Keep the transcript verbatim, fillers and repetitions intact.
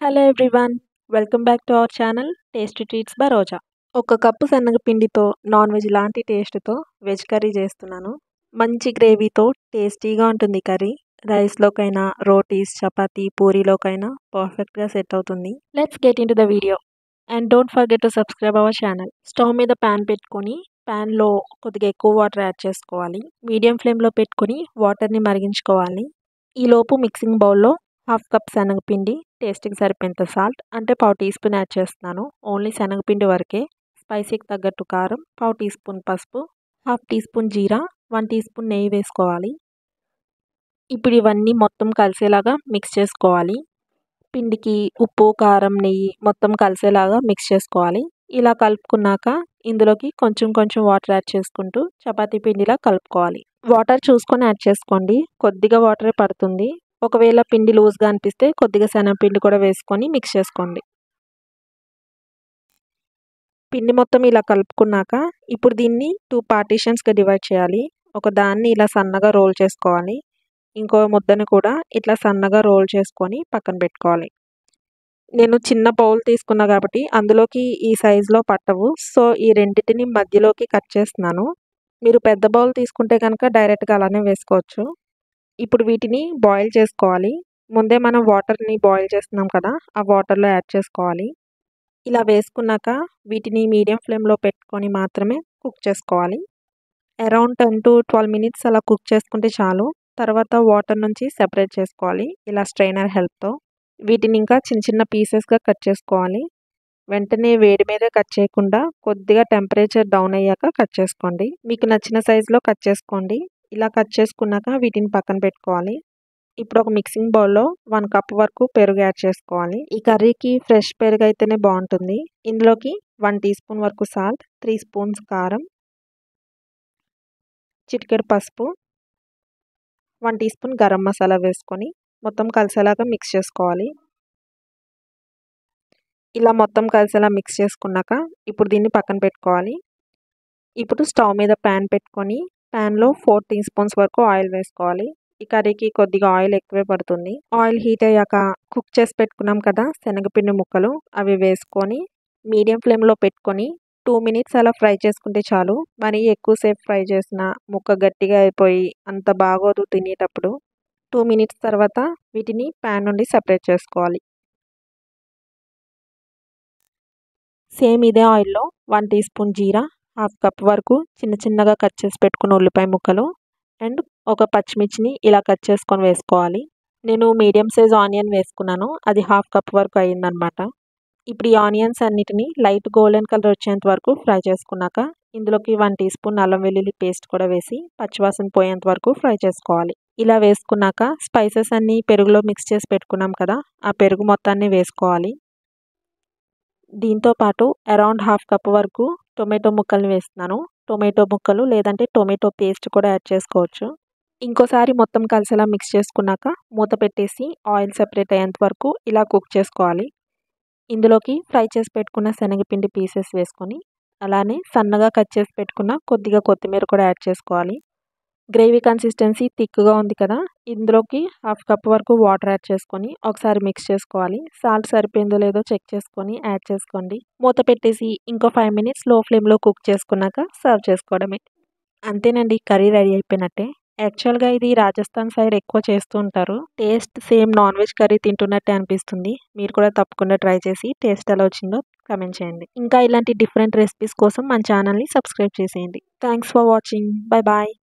Hello everyone. Welcome back to our channel tasty treats by Roja. ఒక cup శనగపిండితో non veg లాంటి టేస్ట్తో veg curry చేస్తున్నాను. మంచి గ్రేవీతో టేస్టీగా ఉంటుంది కర్రీ. రైస్లోకైనా, రోటీస్, చపాతీ, పూరీలోకైనా పర్ఫెక్ట్గా సెట్ అవుతుంది. Let's get into the video and don't forget to subscribe our channel. Stove మీద ప్యాన్ పెట్టుకొని ప్యాన్లో కొద్దిగా ఎక్కువ వాటర్ యాడ్ చేసుకోవాలి. మీడియం ఫ్లేమ్లో పెట్టుకొని వాటర్ని మరిగించుకోవాలి. ఈలోపు మిక్సింగ్ బౌల్లో హాఫ్ కప్ శనగపిండి, టేస్ట్కి సరిపోయేంత సాల్ట్ అంటే పావు టీ స్పూన్ యాడ్ చేస్తున్నాను. ఓన్లీ శనగపిండి వరకే. స్పైసీకి తగ్గట్టు కారం, పావు టీ స్పూన్ పసుపు, హాఫ్ టీ స్పూన్ జీరా, వన్ టీ స్పూన్ నెయ్యి వేసుకోవాలి. ఇప్పుడు ఇవన్నీ మొత్తం కలిసేలాగా మిక్స్ చేసుకోవాలి. పిండికి ఉప్పు, కారం, నెయ్యి మొత్తం కలిసేలాగా మిక్స్ చేసుకోవాలి. ఇలా కలుపుకున్నాక ఇందులోకి కొంచెం కొంచెం వాటర్ యాడ్ చేసుకుంటూ చపాతీ పిండిలా కలుపుకోవాలి. వాటర్ చూసుకొని యాడ్ చేసుకోండి. కొద్దిగా వాటరే పడుతుంది. ఒకవేళ పిండి లూజ్గా అనిపిస్తే కొద్దిగా శనగపిండి కూడా వేసుకొని మిక్స్ చేసుకోండి. పిండి మొత్తం ఇలా కలుపుకున్నాక ఇప్పుడు దీన్ని టూ పార్టీషన్స్గా డివైడ్ చేయాలి. ఒక దాన్ని ఇలా సన్నగా రోల్ చేసుకోవాలి. ఇంకో ముద్దని కూడా ఇట్లా సన్నగా రోల్ చేసుకొని పక్కన పెట్టుకోవాలి. నేను చిన్న బౌల్ తీసుకున్నా కాబట్టి అందులోకి ఈ సైజులో పట్టవు. సో ఈ రెండింటిని మధ్యలోకి కట్ చేస్తున్నాను. మీరు పెద్ద బౌల్ తీసుకుంటే కనుక డైరెక్ట్గా అలానే వేసుకోవచ్చు. ఇప్పుడు వీటిని బాయిల్ చేసుకోవాలి. ముందే మనం వాటర్ని బాయిల్ చేస్తున్నాం కదా, ఆ వాటర్లో యాడ్ చేసుకోవాలి. ఇలా వేసుకున్నాక వీటిని మీడియం ఫ్లేమ్లో పెట్టుకొని మాత్రమే కుక్ చేసుకోవాలి. Around ten to twelve minutes అలా కుక్ చేసుకుంటే చాలు. తర్వాత వాటర్ నుంచి సెపరేట్ చేసుకోవాలి ఇలా స్ట్రైనర్ హెల్ప్తో. వీటిని ఇంకా చిన్న చిన్న పీసెస్గా కట్ చేసుకోవాలి. వెంటనే వేడి మీద కట్ చేయకుండా కొద్దిగా టెంపరేచర్ డౌన్ అయ్యాక కట్ చేసుకోండి. మీకు నచ్చిన సైజులో కట్ చేసుకోండి. ఇలా కట్ చేసుకున్నాక వీటిని పక్కన పెట్టుకోవాలి. ఇప్పుడు ఒక మిక్సింగ్ బౌల్లో వన్ కప్ వరకు పెరుగు యాడ్ చేసుకోవాలి. ఈ కర్రీకి ఫ్రెష్ పెరుగు అయితేనే బాగుంటుంది. ఇందులోకి వన్ టీ స్పూన్ వరకు సాల్ట్, త్రీ స్పూన్స్ కారం, చిటికెడు పసుపు, one teaspoon garam masala వేసుకొని మొత్తం కలిసేలాగా మిక్స్ చేసుకోవాలి. ఇలా మొత్తం కలిసేలా మిక్స్ చేసుకున్నాక ఇప్పుడు దీన్ని పక్కన పెట్టుకోవాలి. ఇప్పుడు స్టవ్ మీద ప్యాన్ పెట్టుకొని ప్యాన్లో ఫోర్ టీ స్పూన్స్ వరకు ఆయిల్ వేసుకోవాలి. ఈ కర్రీకి కొద్దిగా ఆయిల్ ఎక్కువే పడుతుంది. ఆయిల్ హీట్ అయ్యాక కుక్ చేసి పెట్టుకున్నాం కదా శనగపిండి ముక్కలు, అవి వేసుకొని మీడియం ఫ్లేమ్లో పెట్టుకొని టూ మినిట్స్ అలా ఫ్రై చేసుకుంటే చాలు. మరి ఎక్కువసేపు ఫ్రై చేసిన ముక్క గట్టిగా అయిపోయి అంత బాగోదు తినేటప్పుడు. టూ మినిట్స్ తర్వాత వీటిని ప్యాన్ నుండి సెపరేట్ చేసుకోవాలి. సేమ్ ఇదే ఆయిల్లో వన్ టీ స్పూన్ జీరా, హాఫ్ కప్ వరకు చిన్న చిన్నగా కట్ చేసి పెట్టుకున్న ఉల్లిపాయ ముక్కలు అండ్ ఒక పచ్చిమిర్చిని ఇలా కట్ చేసుకొని వేసుకోవాలి. నేను మీడియం సైజ్ ఆనియన్ వేసుకున్నాను. అది హాఫ్ కప్ వరకు అయ్యిందనమాట. ఇప్పుడు ఈ ఆనియన్స్ అన్నిటిని లైట్ గోల్డెన్ కలర్ వచ్చేంత వరకు ఫ్రై చేసుకున్నాక ఇందులోకి వన్ టీ స్పూన్ అల్లం వెల్లుల్లి పేస్ట్ కూడా వేసి పచ్చివాసన పోయేంత వరకు ఫ్రై చేసుకోవాలి. ఇలా వేసుకున్నాక స్పైసెస్ అన్నీ పెరుగులో మిక్స్ చేసి పెట్టుకున్నాం కదా, ఆ పెరుగు మొత్తాన్ని వేసుకోవాలి. దీంతోపాటు అరౌండ్ హాఫ్ కప్ వరకు టొమాటో ముక్కల్ని వేస్తున్నాను. టొమాటో ముక్కలు లేదంటే టొమాటో పేస్ట్ కూడా యాడ్ చేసుకోవచ్చు. ఇంకోసారి మొత్తం కలిసేలా మిక్స్ చేసుకున్నాక మూత పెట్టేసి ఆయిల్ సెపరేట్ అయ్యేంత వరకు ఇలా కుక్ చేసుకోవాలి. ఇందులోకి ఫ్రై చేసి పెట్టుకున్న శనగపిండి పీసెస్ వేసుకొని అలానే సన్నగా కట్ చేసి పెట్టుకున్న కొద్దిగా కొత్తిమీర కూడా యాడ్ చేసుకోవాలి. గ్రేవీ కన్సిస్టెన్సీ థిక్గా ఉంది కదా, ఇందులోకి హాఫ్ కప్ వరకు వాటర్ యాడ్ చేసుకొని ఒకసారి మిక్స్ చేసుకోవాలి. సాల్ట్ సరిపోయిందో లేదో చెక్ చేసుకొని యాడ్ చేసుకోండి. మూత పెట్టేసి ఇంకో ఫైవ్ మినిట్స్ లో ఫ్లేమ్లో కుక్ చేసుకున్నాక సర్వ్ చేసుకోవడమే. అంతేనండి, కర్రీ రెడీ అయిపోయినట్టే. యాక్చువల్గా ఇది రాజస్థాన్ సైడ్ ఎక్కువ చేస్తూ ఉంటారు. Taste same non veg curry తింటున్నట్టే అనిపిస్తుంది. మీరు కూడా తప్పకుండా ట్రై చేసి టేస్ట్ ఎలా వచ్చిందో కామెంట్ చేయండి. ఇంకా ఇలాంటి డిఫరెంట్ రెసిపీస్ కోసం మన ఛానల్ని సబ్స్క్రైబ్ చేసేయండి. Thanks for watching. Bye bye.